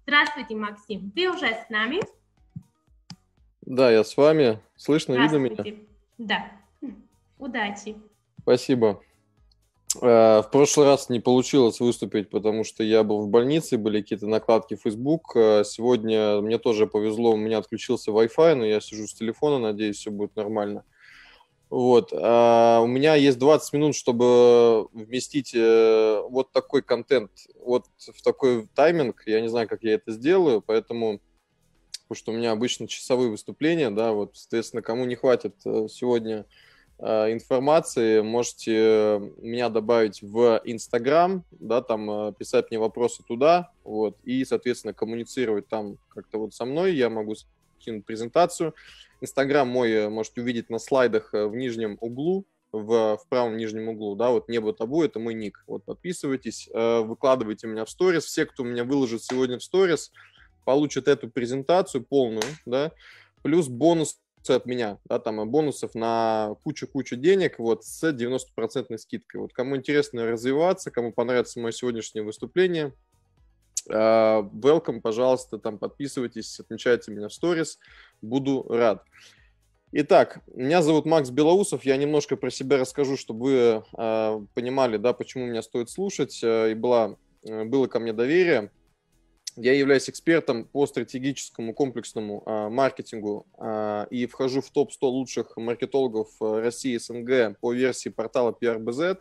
Здравствуйте, Максим. Ты уже с нами? Да, я с вами. Слышно, видно меня? Здравствуйте. Да. Удачи. Спасибо. В прошлый раз не получилось выступить, потому что я был в больнице, были какие-то накладки в Facebook. Сегодня мне тоже повезло, у меня отключился Wi-Fi, но я сижу с телефона, надеюсь, все будет нормально. Вот. У меня есть 20 минут, чтобы вместить вот такой контент, вот в такой тайминг. Я не знаю, как я это сделаю, поэтому, потому что у меня обычно часовые выступления, да, вот, соответственно, кому не хватит сегодня информации, можете меня добавить в Инстаграм, да, там писать мне вопросы туда, вот, и, соответственно, коммуницировать там как-то вот со мной, я могу скинуть презентацию. Инстаграм мой можете увидеть на слайдах в нижнем углу, в правом нижнем углу, да, вот «Небо табу» — это мой ник, вот, подписывайтесь, выкладывайте меня в сторис, все, кто меня выложит сегодня в сторис, получат эту презентацию полную, да, плюс бонус от меня, да, там бонусов на кучу-кучу денег, вот, с 90% скидкой. Вот, кому интересно развиваться, кому понравится мое сегодняшнее выступление, welcome, пожалуйста, там подписывайтесь, отмечайте меня в сторис, буду рад. Итак, меня зовут Макс Белоусов, я немножко про себя расскажу, чтобы вы понимали, да, почему меня стоит слушать, и было ко мне доверие. Я являюсь экспертом по стратегическому комплексному маркетингу и вхожу в топ-100 лучших маркетологов России СНГ по версии портала PRBZ.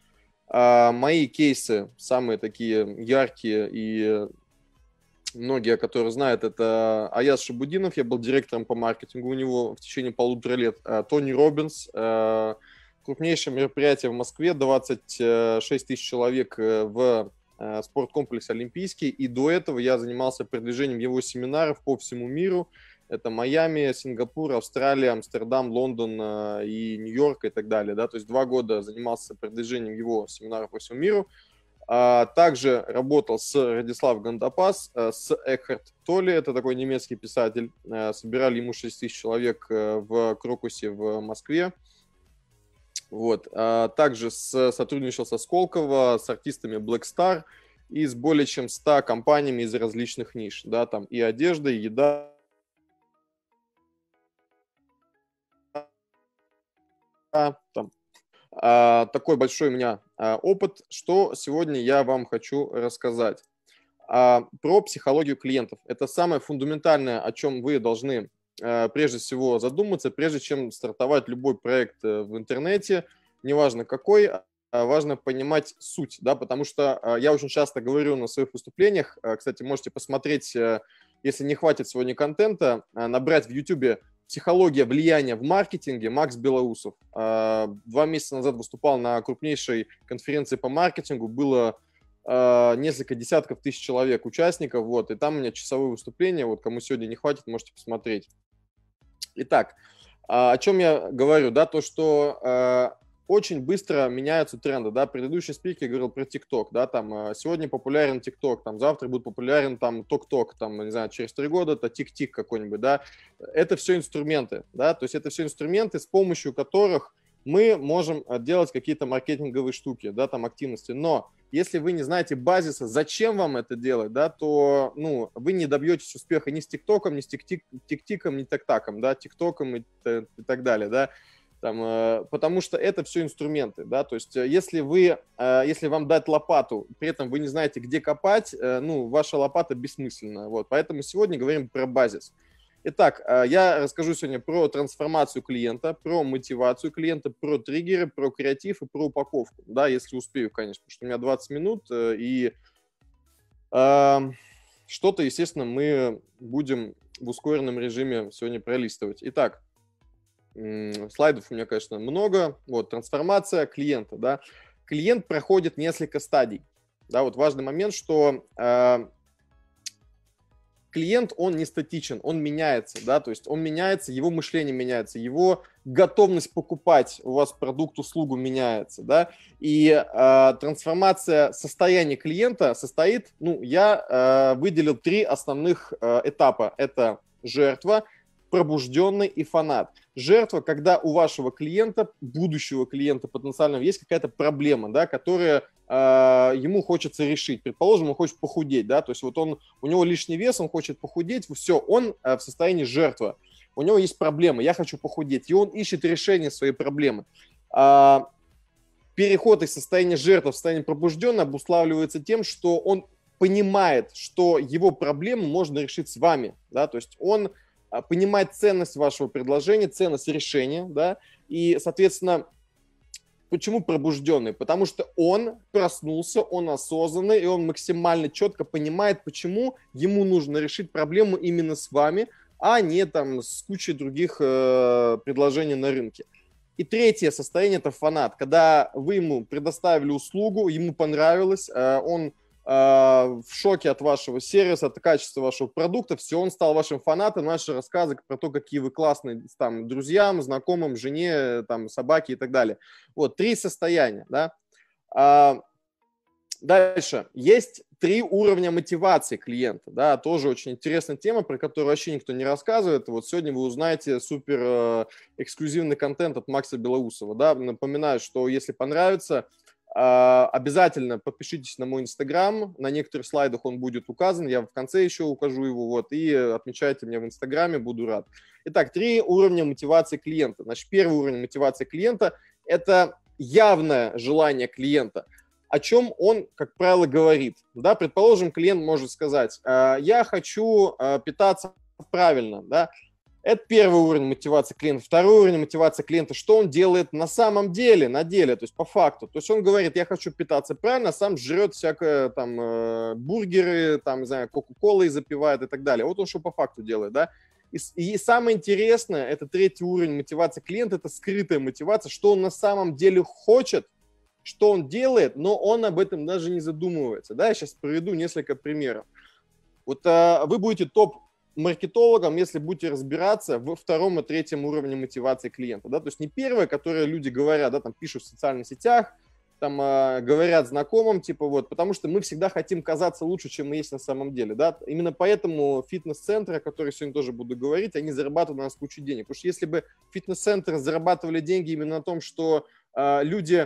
Мои кейсы, самые такие яркие и многие, которые знают, это Аяз Шабудинов, я был директором по маркетингу у него в течение 1,5 лет. Тони Роббинс, крупнейшее мероприятие в Москве, 26 тысяч человек в спорткомплекс «Олимпийский», и до этого я занимался продвижением его семинаров по всему миру. Это Майами, Сингапур, Австралия, Амстердам, Лондон и Нью-Йорк и так далее. Да? То есть 2 года занимался продвижением его семинаров по всему миру. Также работал с Радислав Гандапас, с Экхарт Толли, это такой немецкий писатель. Собирали ему 6 тысяч человек в Крокусе в Москве. Вот. Также сотрудничал со Сколково, с артистами Black Star и с более чем 100 компаниями из различных ниш. Да, там и одежда, и еда. Там. Такой большой у меня опыт, что сегодня я вам хочу рассказать. Про психологию клиентов. Это самое фундаментальное, о чем вы должны прежде всего задуматься, прежде чем стартовать любой проект в интернете, неважно какой, важно понимать суть, да, потому что я очень часто говорю на своих выступлениях, кстати, можете посмотреть, если не хватит сегодня контента, набрать в YouTube «Психология влияния в маркетинге» Макс Белоусов. 2 месяца назад выступал на крупнейшей конференции по маркетингу, было несколько десятков тысяч человек, участников, вот, и там у меня часовые выступления, вот, кому сегодня не хватит, можете посмотреть. Итак, о чем я говорю, да, то, что очень быстро меняются тренды, да, предыдущий спикер говорил про ТикТок, да, там, сегодня популярен ТикТок, там, завтра будет популярен, там, Ток-Ток, там, не знаю, через 3 года это Тик-Тик какой-нибудь, да, это все инструменты, да, то есть это все инструменты, с помощью которых мы можем делать какие-то маркетинговые штуки, да, там, активности, но если вы не знаете базиса, зачем вам это делать, да, то, ну, вы не добьетесь успеха ни с ТикТоком, ни с Тик-Тиком, ни Так-Таком, да, ТикТоком и так далее, да, там, потому что это все инструменты, да, то есть если вам дать лопату, при этом вы не знаете, где копать, ну, ваша лопата бессмысленна, вот, поэтому сегодня говорим про базис. Итак, я расскажу сегодня про трансформацию клиента, про мотивацию клиента, про триггеры, про креатив и про упаковку. Да, если успею, конечно, потому что у меня 20 минут, и что-то, естественно, мы будем в ускоренном режиме сегодня пролистывать. Итак, слайдов у меня, конечно, много. Вот, трансформация клиента, да. Клиент проходит несколько стадий. Да, вот важный момент, что клиент, он не статичен, он меняется, да, то есть он меняется, его мышление меняется, его готовность покупать у вас продукт, услугу меняется, да, и трансформация состояния клиента состоит, ну, я выделил 3 основных этапа. Это жертва, пробужденный и фанат. Жертва, когда у вашего клиента, будущего клиента потенциального, есть какая-то проблема, да, которая ему хочется решить. Предположим, он хочет похудеть, да, то есть вот у него лишний вес, он хочет похудеть, все, он в состоянии жертвы. У него есть проблема, я хочу похудеть, и он ищет решение своей проблемы. Переход из состояния жертвы в состояние пробужденного обуславливается тем, что он понимает, что его проблему можно решить с вами, да, то есть он понимает ценность вашего предложения, ценность решения, да, и, соответственно, почему пробужденный? Потому что он проснулся, он осознанный, и он максимально четко понимает, почему ему нужно решить проблему именно с вами, а не там с кучей других предложений на рынке. И третье состояние – это фанат. Когда вы ему предоставили услугу, ему понравилось, он в шоке от вашего сервиса, от качества вашего продукта, все, он стал вашим фанатом, наши рассказы про то, какие вы классные там друзьям, знакомым, жене, там, собаке и так далее. Вот, 3 состояния, да. Дальше. Есть 3 уровня мотивации клиента, да, тоже очень интересная тема, про которую вообще никто не рассказывает. Вот сегодня вы узнаете супер эксклюзивный контент от Макса Белоусова, да. Напоминаю, что если понравится, обязательно подпишитесь на мой инстаграм, на некоторых слайдах он будет указан, я в конце еще укажу его, вот, и отмечайте меня в инстаграме, буду рад. Итак, 3 уровня мотивации клиента. Значит, первый уровень мотивации клиента – это явное желание клиента, о чем он, как правило, говорит. Да, предположим, клиент может сказать, я хочу питаться правильно, да. Это первый уровень мотивации клиента. Второй уровень мотивации клиента, что он делает на самом деле, на деле, то есть по факту. То есть он говорит, я хочу питаться правильно, а сам жрет всякое там бургеры, там, не знаю, кока-колой запивает и так далее. Вот он что по факту делает, да. И самое интересное, это третий уровень мотивации клиента, это скрытая мотивация, что он на самом деле хочет, что он делает, но он об этом даже не задумывается. Да, я сейчас приведу несколько примеров. Вот вы будете топ-маркетологом, если будете разбираться в втором и третьем уровне мотивации клиента. Да? То есть не первое, которое люди говорят, да, там пишут в социальных сетях, там говорят знакомым, типа вот, потому что мы всегда хотим казаться лучше, чем мы есть на самом деле. Да? Именно поэтому фитнес-центры, о которых сегодня тоже буду говорить, они зарабатывают на нас кучу денег. Потому что если бы фитнес-центры зарабатывали деньги именно на том, что люди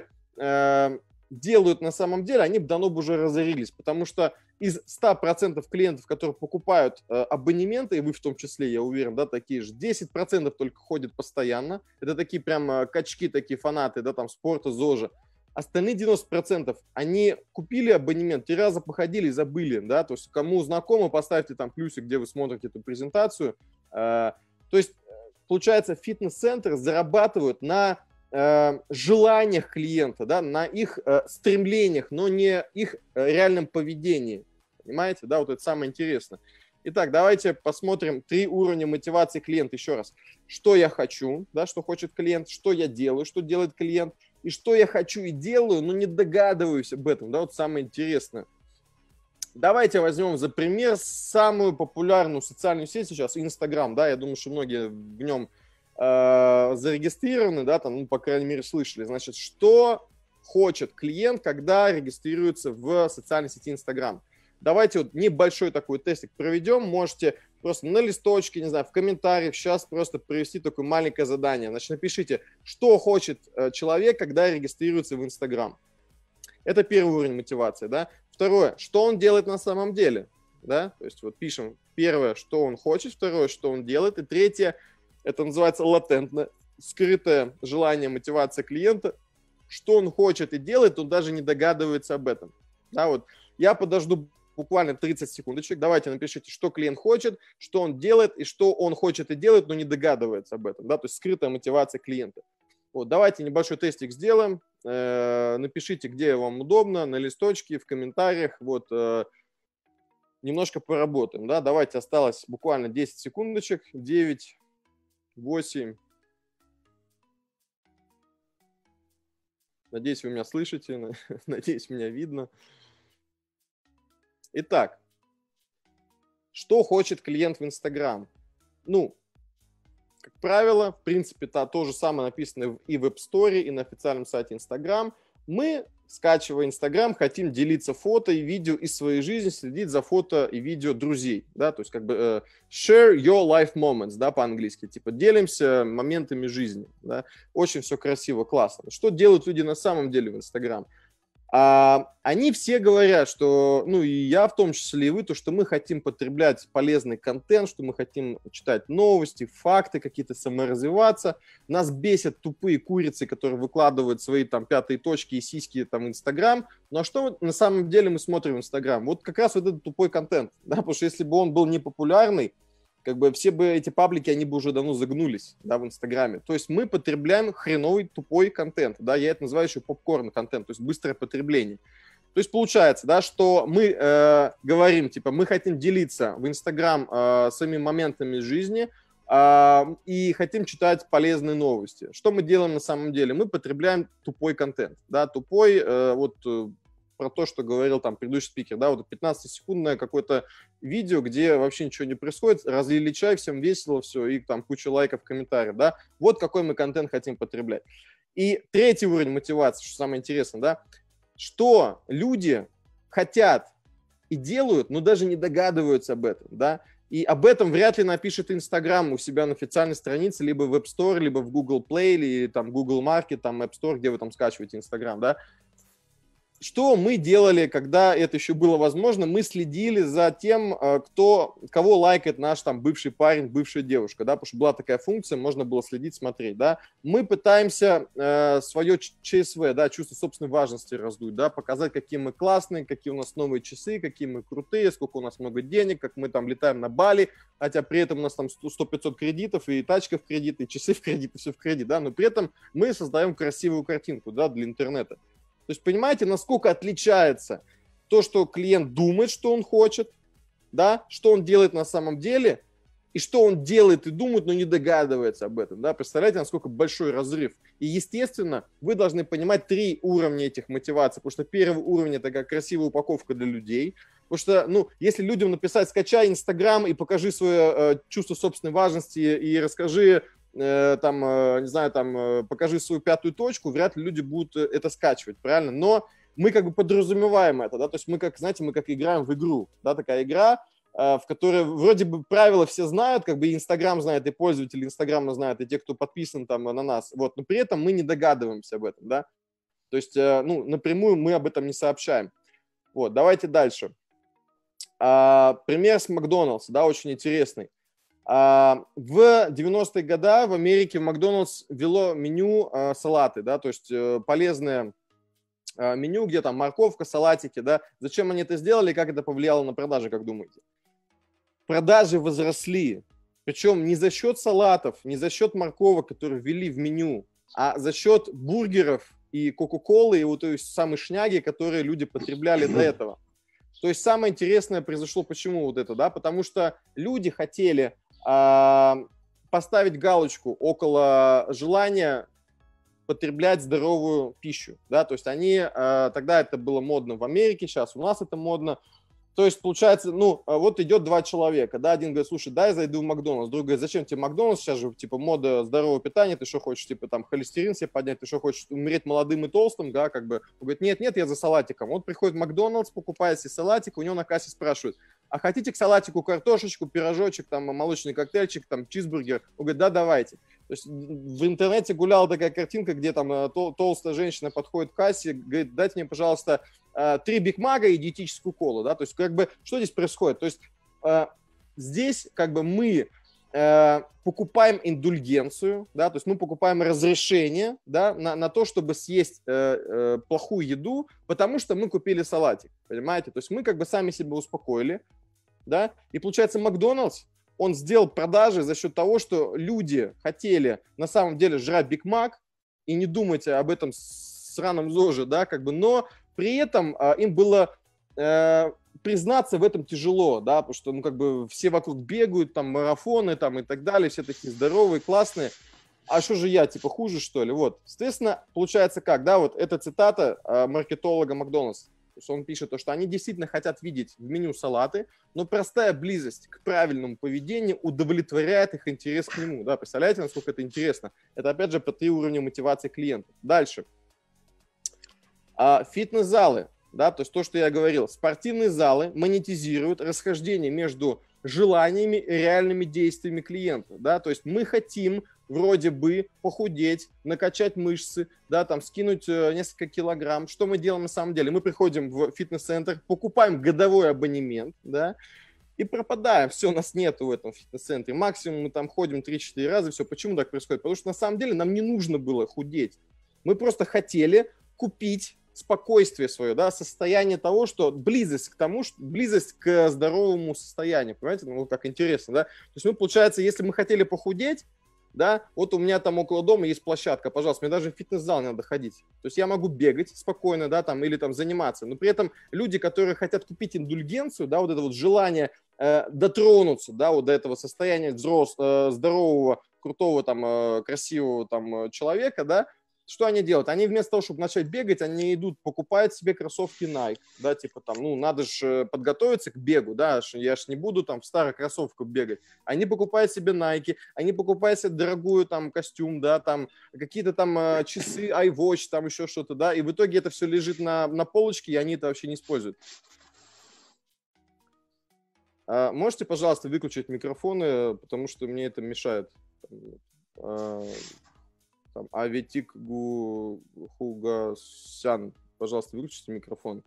делают на самом деле, они бы давно бы уже разорились, потому что из 100% клиентов, которые покупают абонементы, и вы в том числе, я уверен, да, такие же, 10% только ходят постоянно, это такие прям качки, такие фанаты, да, там, спорта, ЗОЖа. Остальные 90% они купили абонемент, 3 раза походили и забыли, да, то есть кому знакомо, поставьте там плюсик, где вы смотрите эту презентацию. То есть, получается, фитнес-центры зарабатывают на желаниях клиента, да, на их стремлениях, но не их реальном поведении. Понимаете? Да, вот это самое интересное. Итак, давайте посмотрим 3 уровня мотивации клиента еще раз. Что я хочу, да, что хочет клиент, что я делаю, что делает клиент, и что я хочу и делаю, но не догадываюсь об этом. Да, вот самое интересное. Давайте возьмем за пример самую популярную социальную сеть сейчас, Инстаграм. Да, я думаю, что многие в нем зарегистрированы, да, там, ну, по крайней мере, слышали. Значит, что хочет клиент, когда регистрируется в социальной сети Instagram? Давайте вот небольшой такой тестик проведем. Можете просто на листочке, не знаю, в комментариях сейчас просто провести такое маленькое задание. Значит, напишите, что хочет человек, когда регистрируется в Instagram. Это первый уровень мотивации, да. Второе, что он делает на самом деле, да. То есть вот пишем первое, что он хочет, второе, что он делает, и третье, это называется латентное, скрытое желание, мотивация клиента, что он хочет и делает, он даже не догадывается об этом. Да, вот я подожду буквально 30 секундочек. Давайте напишите, что клиент хочет, что он делает и что он хочет и делает, но не догадывается об этом. Да, то есть скрытая мотивация клиента. Вот, давайте небольшой тестик сделаем. Напишите, где вам удобно, на листочке, в комментариях. Вот, немножко поработаем. Да? Давайте, осталось буквально 10 секундочек. 9, 8. Надеюсь, вы меня слышите. Надеюсь, меня видно. Итак, что хочет клиент в Instagram? Ну, как правило, в принципе, то же самое написано и в App Store, и на официальном сайте Instagram. Мы скачивая Инстаграм, хотим делиться фото и видео из своей жизни, следить за фото и видео друзей, да, то есть как бы share your life moments, да, по-английски, типа делимся моментами жизни, да, очень все красиво, классно. Что делают люди на самом деле в Инстаграм? Они все говорят, что, ну и я в том числе, и вы, то, что мы хотим потреблять полезный контент, что мы хотим читать новости, факты какие-то, саморазвиваться. Нас бесят тупые курицы, которые выкладывают свои там пятые точки и сиськи там в Инстаграм. Ну а что на самом деле мы смотрим в Инстаграм? Вот как раз вот этот тупой контент, да, потому что если бы он был непопулярный, как бы все бы эти паблики, они бы уже давно загнулись, да, в Инстаграме. То есть мы потребляем хреновый, тупой контент, да, я это называю еще попкорн-контент, то есть быстрое потребление. То есть получается, да, что мы говорим, типа, мы хотим делиться в Инстаграм своими моментами жизни и хотим читать полезные новости. Что мы делаем на самом деле? Мы потребляем тупой контент, да, тупой, про то, что говорил там предыдущий спикер, да, вот 15-секундное какое-то видео, где вообще ничего не происходит, разлили чай, всем весело, все, и там куча лайков, комментариев, да, вот какой мы контент хотим потреблять. И третий уровень мотивации, что самое интересное, да, что люди хотят и делают, но даже не догадываются об этом, да, и об этом вряд ли напишет Инстаграм у себя на официальной странице, либо в App Store, либо в Google Play, или там Google Market, там App Store, где вы там скачиваете Инстаграм, да. Что мы делали, когда это еще было возможно? Мы следили за тем, кого лайкает наш там бывший парень, бывшая девушка, да, потому что была такая функция, можно было следить, смотреть, да. Мы пытаемся свое ЧСВ, да, чувство собственной важности раздуть, да, показать, какие мы классные, какие у нас новые часы, какие мы крутые, сколько у нас много денег, как мы там летаем на Бали, хотя при этом у нас там 100-500 кредитов, и тачка в кредит, и часы в кредит, и все в кредит, да, но при этом мы создаем красивую картинку, да, для интернета. То есть понимаете, насколько отличается то, что клиент думает, что он хочет, да, что он делает на самом деле, и что он делает и думает, но не догадывается об этом. Да? Представляете, насколько большой разрыв. И, естественно, вы должны понимать 3 уровня этих мотиваций, потому что первый уровень – это как красивая упаковка для людей. Потому что, ну, если людям написать «скачай Инстаграм и покажи свое чувство собственной важности и расскажи, там, не знаю, там, покажи свою пятую точку», вряд ли люди будут это скачивать, правильно? Но мы как бы подразумеваем это, да, то есть мы как, знаете, мы как играем в игру, да, такая игра, в которой вроде бы правила все знают, как бы и Инстаграм знает, и пользователи Инстаграма знают, и те, кто подписан там на нас, вот, но при этом мы не догадываемся об этом, да, то есть, ну, напрямую мы об этом не сообщаем. Вот, давайте дальше. Пример с Макдональдс, да, очень интересный. В 90-е годы в Америке Макдональдс ввело меню салаты, да, то есть полезное меню, где там морковка, салатики, да. Зачем они это сделали, как это повлияло на продажи, как думаете? Продажи возросли, причем не за счет салатов, не за счет морковок, которые ввели в меню, а за счет бургеров и кока-колы, и вот той самой шняги, которые люди потребляли до этого. То есть самое интересное произошло, почему вот это, да, потому что люди хотели поставить галочку около желания потреблять здоровую пищу, да, то есть они, тогда это было модно в Америке, сейчас у нас это модно, то есть получается, ну, вот идет 2 человека, да, один говорит, слушай, дай зайду в Макдональдс, другой говорит, зачем тебе Макдональдс, сейчас же, типа, мода здорового питания, ты что хочешь, типа, там, холестерин себе поднять, ты что хочешь, умереть молодым и толстым, да, как бы, он говорит, нет, я за салатиком, вот приходит в Макдональдс, покупает себе салатик, у него на кассе спрашивают, а хотите к салатику картошечку, пирожочек, там, молочный коктейльчик, там, чизбургер, он говорит, да, давайте. То есть в интернете гуляла такая картинка, где там толстая женщина подходит к кассе, говорит, дайте мне, пожалуйста, 3 Биг Мага и диетическую колу, да, то есть как бы что здесь происходит? То есть здесь как бы мы покупаем индульгенцию, да, то есть мы покупаем разрешение, да, на то, чтобы съесть плохую еду, потому что мы купили салатик, понимаете? То есть мы как бы сами себя успокоили, да, и получается Макдональдс, он сделал продажи за счет того, что люди хотели на самом деле жрать Биг Мак и не думать об этом сраном ЗОЖе, да, как бы, но при этом им было признаться в этом тяжело, да, потому что, ну, как бы все вокруг бегают, там, марафоны, там, и так далее, все такие здоровые, классные. А что же я, типа, хуже, что ли? Вот, соответственно, получается как, да, вот эта цитата маркетолога Макдональдс. То есть он пишет то, что они действительно хотят видеть в меню салаты, но простая близость к правильному поведению удовлетворяет их интерес к нему. Да, представляете, насколько это интересно? Это, опять же, по 3 уровня мотивации клиента. Дальше. Фитнес-залы, да, то есть то, что я говорил, спортивные залы монетизируют расхождение между желаниями и реальными действиями клиента, да, то есть мы хотим вроде бы похудеть, накачать мышцы, да, там скинуть несколько килограмм. Что мы делаем на самом деле? Мы приходим в фитнес-центр, покупаем годовой абонемент, да, и пропадаем. Все, нас нету в этом фитнес-центре. Максимум мы там ходим 3-4 раза, все. Почему так происходит? Потому что на самом деле нам не нужно было худеть. Мы просто хотели купить спокойствие свое, да, состояние того, что близость к тому, что близость к здоровому состоянию, понимаете, ну, как интересно, да, то есть мы, получается, если мы хотели похудеть, да, вот у меня там около дома есть площадка, пожалуйста, мне даже в фитнес-зал не надо ходить, то есть я могу бегать спокойно, да, там, или там заниматься, но при этом люди, которые хотят купить индульгенцию, да, вот это вот желание дотронуться, да, вот до этого состояния здорового, крутого, там, красивого, там, человека, да, что они делают? Они вместо того, чтобы начать бегать, они идут, покупают себе кроссовки Nike, да, типа там, ну, надо же подготовиться к бегу, да, я ж не буду там в старых кроссовках бегать. Они покупают себе Nike, они покупают себе дорогую там костюм, да, там какие-то там часы, iWatch, там еще что-то, да, и в итоге это все лежит на полочке, и они это вообще не используют. Можете, пожалуйста, выключить микрофоны, потому что мне это мешает. Аветик Хугасян, пожалуйста, выключите микрофон.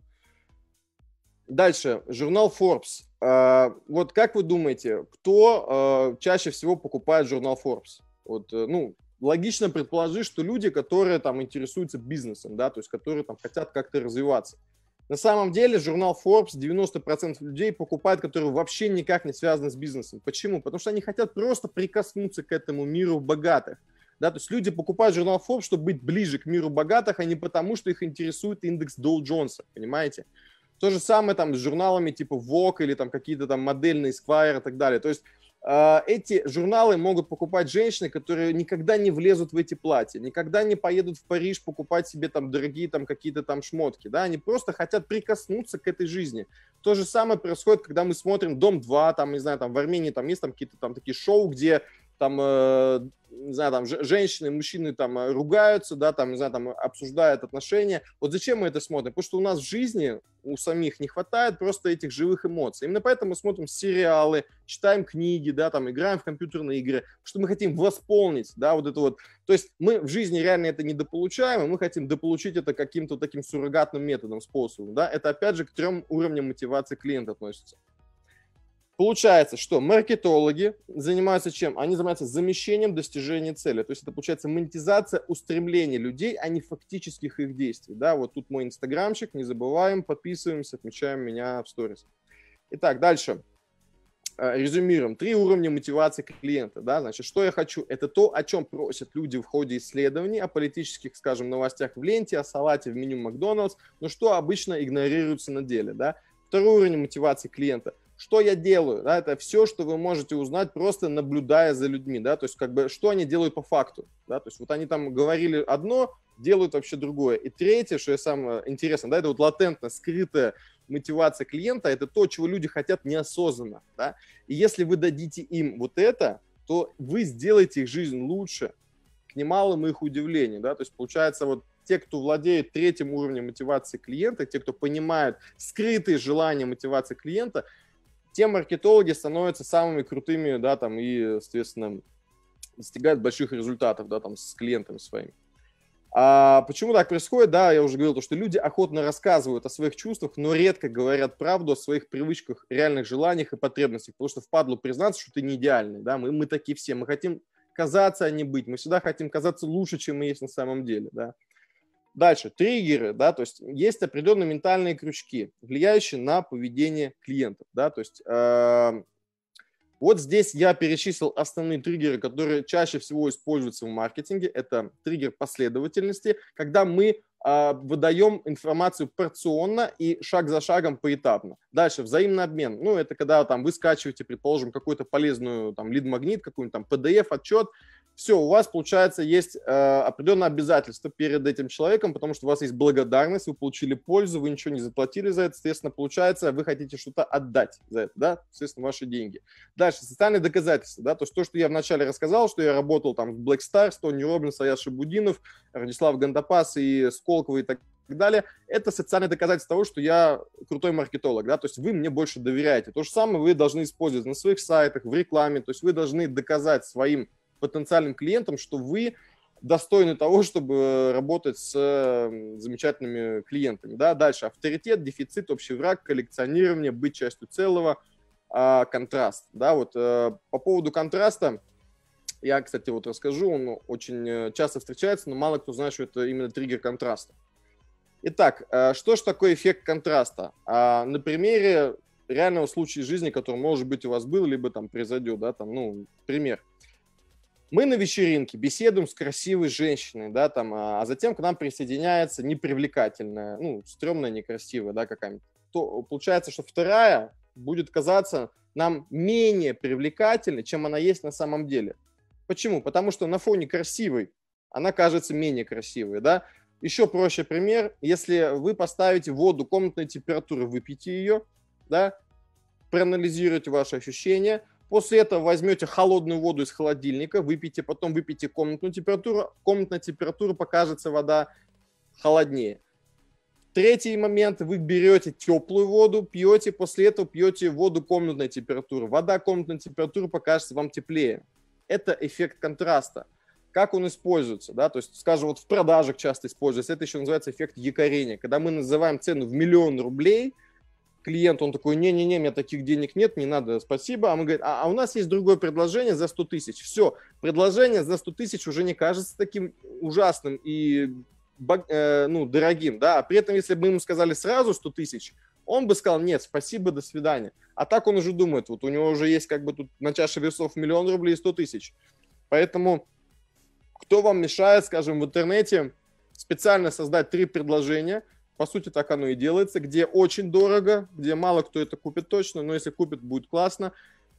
Дальше, журнал Forbes. Вот как вы думаете, кто чаще всего покупает журнал Forbes? Вот, ну, логично предположить, что люди, которые там интересуются бизнесом, да, то есть которые там хотят как-то развиваться. На самом деле журнал Forbes 90% людей покупают, которые вообще никак не связаны с бизнесом. Почему? Потому что они хотят просто прикоснуться к этому миру богатых. Да, то есть люди покупают журнал Forbes, чтобы быть ближе к миру богатых, а не потому, что их интересует индекс Доу Джонса, понимаете? То же самое там с журналами типа Vogue или там какие-то там модельные Esquire и так далее. То есть эти журналы могут покупать женщины, которые никогда не влезут в эти платья, никогда не поедут в Париж покупать себе там дорогие там какие-то там шмотки, да, они просто хотят прикоснуться к этой жизни. То же самое происходит, когда мы смотрим «Дом-2», там, не знаю, там в Армении там есть там какие-то там такие шоу, где там, не знаю, там женщины и мужчины там ругаются, да, там, не знаю, там обсуждают отношения. Вот зачем мы это смотрим? Потому что у нас в жизни у самих не хватает просто этих живых эмоций. Именно поэтому мы смотрим сериалы, читаем книги, да, там, играем в компьютерные игры, потому что мы хотим восполнить, да, вот это вот. То есть мы в жизни реально это недополучаем, и мы хотим дополучить это каким-то таким суррогатным методом, способом, да. Это, опять же, к 3 уровням мотивации клиента относится. Получается, что маркетологи занимаются чем? Они занимаются замещением достижения цели. То есть это, получается, монетизация устремлений людей, а не фактических их действий. Да, вот тут мой инстаграмчик, не забываем, подписываемся, отмечаем меня в сторис. Итак, дальше. Резюмируем. 3 уровня мотивации клиента. Да? Значит, что я хочу? Это то, о чем просят люди в ходе исследований, о политических, скажем, новостях в ленте, о салате в меню Макдональдс, но что обычно игнорируется на деле. Да? 2 уровень мотивации клиента. Что я делаю? Да, это все, что вы можете узнать, просто наблюдая за людьми. Да, то есть, как бы, что они делают по факту. Да, то есть, вот они там говорили одно, делают вообще другое. И третье, что самое интересное, да, это вот латентно скрытая мотивация клиента, это то, чего люди хотят неосознанно. Да? И если вы дадите им вот это, то вы сделаете их жизнь лучше, к немалому их удивлению. Да? То есть, получается, вот те, кто владеет 3 уровнем мотивации клиента, те, кто понимают скрытые желания мотивации клиента, те маркетологи становятся самыми крутыми, да, там, и, соответственно, достигают больших результатов, да, там, с клиентами своими. А почему так происходит? Да, я уже говорил, что люди охотно рассказывают о своих чувствах, но редко говорят правду о своих привычках, реальных желаниях и потребностях, потому что впадло признаться, что ты не идеальный, да, мы такие все, мы хотим казаться, а не быть, мы всегда хотим казаться лучше, чем мы есть на самом деле, да. Дальше, триггеры, да, то есть есть определенные ментальные крючки, влияющие на поведение клиентов, да, то есть вот здесь я перечислил основные триггеры, которые чаще всего используются в маркетинге. Это триггер последовательности, когда мы выдаем информацию порционно и шаг за шагом поэтапно. Дальше взаимный обмен. Ну, это когда там вы скачиваете, предположим, какую-то полезную там лид-магнит, какой-нибудь там PDF-отчет. Все, у вас, получается, есть определенное обязательство перед этим человеком, потому что у вас есть благодарность, вы получили пользу, вы ничего не заплатили за это, соответственно, получается, вы хотите что-то отдать за это, да, соответственно, ваши деньги. Дальше, социальные доказательства, да, то есть то, что я вначале рассказал, что я работал там в Black Star, Тони Роббинс, Аяс Шабудинов, Радислав Гандапас и Сколково и так далее, это социальное доказательство того, что я крутой маркетолог, да, то есть вы мне больше доверяете. То же самое вы должны использовать на своих сайтах, в рекламе, то есть вы должны доказать своим потенциальным клиентам, что вы достойны того, чтобы работать с замечательными клиентами. Да? Дальше авторитет, дефицит, общий враг, коллекционирование, быть частью целого, контраст. Да? Вот, по поводу контраста я, кстати, вот расскажу, он очень часто встречается, но мало кто знает, что это именно триггер контраста. Итак, что же такое эффект контраста? На примере реального случая жизни, который, может быть, у вас был, либо там произойдет, да, там, ну, пример. Мы на вечеринке беседуем с красивой женщиной, да, там, а затем к нам присоединяется непривлекательная, ну, стрёмная, некрасивая, да, какая-нибудь. То получается, что вторая будет казаться нам менее привлекательной, чем она есть на самом деле. Почему? Потому что на фоне красивой она кажется менее красивой, да. Еще проще пример, если вы поставите воду комнатной температуры, выпьете ее, да, проанализируете ваши ощущения. После этого возьмете холодную воду из холодильника, выпейте, потом выпейте комнатную температуру. Комнатная температура покажется вода холоднее. Третий момент, вы берете теплую воду, пьете, после этого пьете воду комнатной температуры. Вода комнатной температуры покажется вам теплее. Это эффект контраста. Как он используется? Да? То есть, скажем, вот в продажах часто используется. Это еще называется эффект якорения. Когда мы называем цену в 1 000 000 рублей, клиент, он такой, не-не-не, у меня таких денег нет, не надо, спасибо. А мы говорим, а у нас есть другое предложение за 100 000. Все, предложение за 100 000 уже не кажется таким ужасным и дорогим, да. А при этом, если бы мы ему сказали сразу 100 000, он бы сказал, нет, спасибо, до свидания. А так он уже думает, вот у него уже есть как бы тут на чаше весов 1 000 000 рублей и 100 000. Поэтому кто вам мешает, скажем, в интернете специально создать 3 предложения, по сути, так оно и делается, где очень дорого, где мало кто это купит точно, но если купит, будет классно.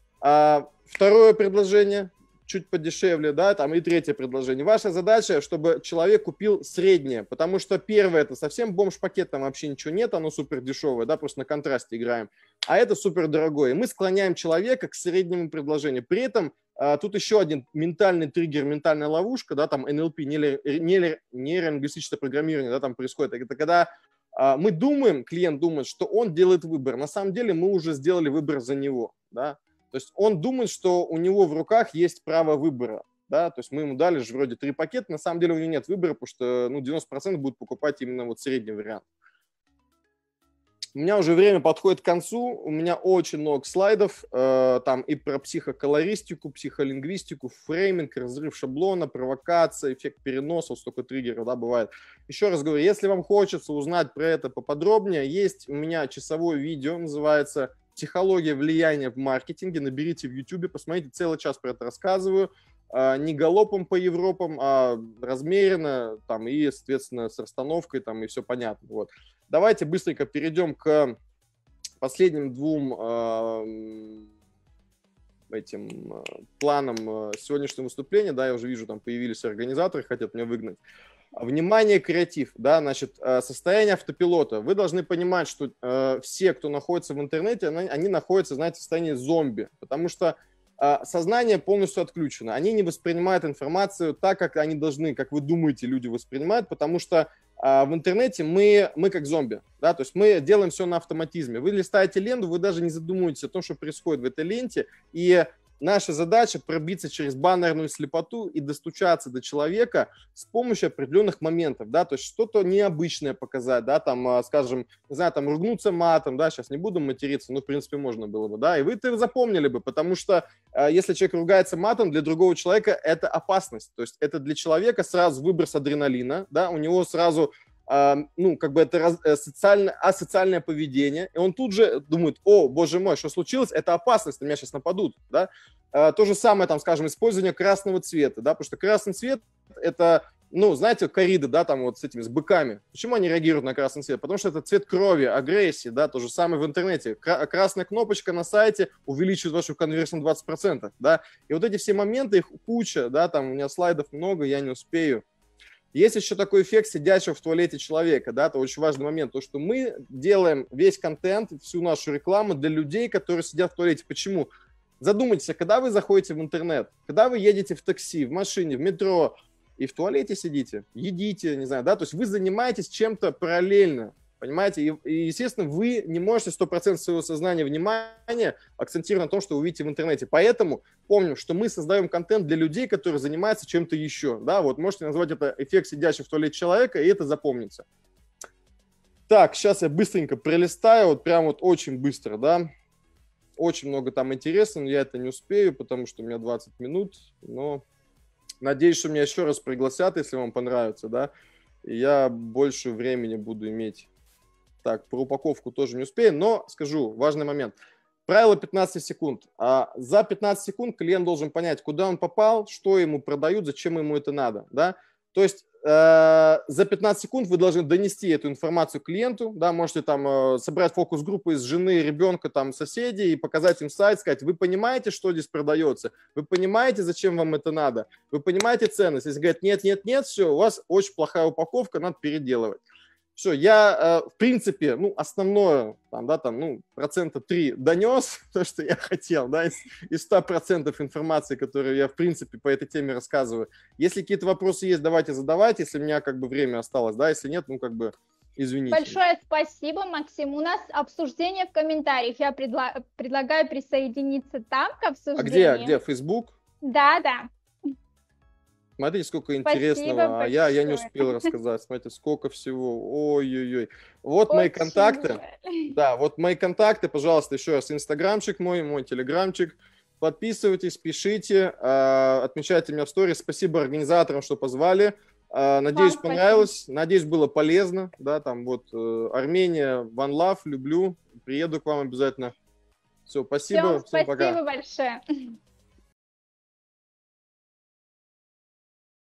Второе предложение чуть подешевле, да, там и третье предложение. Ваша задача, чтобы человек купил среднее, потому что первое, это совсем бомж-пакет, там вообще ничего нет, оно супер дешевое, да, просто на контрасте играем, а это супер дорогое. И мы склоняем человека к среднему предложению. При этом тут еще один ментальный триггер, ментальная ловушка, да, там НЛП, нейролингвистическое программирование, да, там происходит. Это когда мы думаем, клиент думает, что он делает выбор. На самом деле мы уже сделали выбор за него, да. То есть он думает, что у него в руках есть право выбора, да. То есть мы ему дали же вроде 3 пакета, на самом деле у него нет выбора, потому что, ну, 90% будут покупать именно вот средний вариант. У меня уже время подходит к концу, у меня очень много слайдов, там и про психоколористику, психолингвистику, фрейминг, разрыв шаблона, провокация, эффект переноса, столько триггеров, да, бывает. Еще раз говорю, если вам хочется узнать про это поподробнее, есть у меня часовое видео, называется «Психология влияния в маркетинге», наберите в YouTube, посмотрите, целый час про это рассказываю. Не галопом по Европам, а размеренно, там, и, соответственно, с расстановкой, там, и все понятно. Вот. Давайте быстренько перейдем к последним 2 планам сегодняшнего выступления. Да, я уже вижу, там появились организаторы, хотят меня выгнать. Внимание, креатив, да, значит, состояние автопилота. Вы должны понимать, что все, кто находится в интернете, они находятся, знаете, в состоянии зомби, потому что сознание полностью отключено. Они не воспринимают информацию так, как они должны, как вы думаете, люди воспринимают, потому что в интернете мы как зомби, да, то есть мы делаем все на автоматизме. Вы листаете ленту, вы даже не задумываетесь о том, что происходит в этой ленте, и наша задача пробиться через баннерную слепоту и достучаться до человека с помощью определенных моментов, да, то есть что-то необычное показать, да, там, скажем, не знаю, там, ругнуться матом, да, сейчас не буду материться, но, в принципе, можно было бы, да, и вы это запомнили бы, потому что если человек ругается матом, для другого человека это опасность, то есть это для человека сразу выброс адреналина, да, у него сразу ну, как бы это асоциальное поведение, и он тут же думает, о, боже мой, что случилось, это опасность, на меня сейчас нападут, да, то же самое, там, скажем, использование красного цвета, да, потому что красный цвет, это, ну, знаете, корриды, да, там вот с этими, с быками, почему они реагируют на красный цвет, потому что это цвет крови, агрессии, да, то же самое в интернете, красная кнопочка на сайте увеличивает вашу конверсию на 20%, да, и вот эти все моменты, их куча, да, там у меня слайдов много, я не успею. Есть еще такой эффект сидящего в туалете человека, да, это очень важный момент, то, что мы делаем весь контент, всю нашу рекламу для людей, которые сидят в туалете. Почему? Задумайтесь, когда вы заходите в интернет, когда вы едете в такси, в машине, в метро, и в туалете сидите, едите, не знаю, да, то есть вы занимаетесь чем-то параллельно, понимаете, и, естественно, вы не можете 100% своего сознания, внимания акцентировать на том, что вы видите в интернете, поэтому помним, что мы создаем контент для людей, которые занимаются чем-то еще, да, вот можете назвать это эффект сидящего в туалете человека, и это запомнится. Так, сейчас я быстренько пролистаю, вот прям вот очень быстро, да. Очень много там интересного, но я это не успею, потому что у меня 20 минут, но надеюсь, что меня еще раз пригласят, если вам понравится, да, и я больше времени буду иметь. Так, про упаковку тоже не успею, но скажу, важный момент. Правило 15 секунд. За 15 секунд клиент должен понять, куда он попал, что ему продают, зачем ему это надо, да. То есть за 15 секунд вы должны донести эту информацию клиенту, да, можете там собрать фокус-группу из жены, ребенка, там, соседей и показать им сайт, сказать, вы понимаете, что здесь продается, вы понимаете, зачем вам это надо, вы понимаете ценность. Если говорят, нет, нет, нет, все, у вас очень плохая упаковка, надо переделывать. Все, я, в принципе, ну, основное, там, да, там, ну, 3% донес, то, что я хотел, да, из 100% информации, которую я, в принципе, по этой теме рассказываю. Если какие-то вопросы есть, давайте задавать, если у меня, как бы, время осталось, да, если нет, ну, как бы, извините. Большое спасибо, Максим. У нас обсуждение в комментариях. Я предлагаю присоединиться там к обсуждению. А где? Facebook? Да. Смотрите, сколько Спасибо интересного, я не успел рассказать. Смотрите, сколько всего. Ой-ой-ой. Вот мои контакты. Да, вот мои контакты, пожалуйста, еще раз. Инстаграмчик мой телеграмчик. Подписывайтесь, пишите, отмечайте меня в сторис. Спасибо организаторам, что позвали. Надеюсь, понравилось. Надеюсь, было полезно. Да, там вот Армения, One Love, люблю. Приеду к вам обязательно. Все, спасибо. Всем Всем пока. Спасибо большое.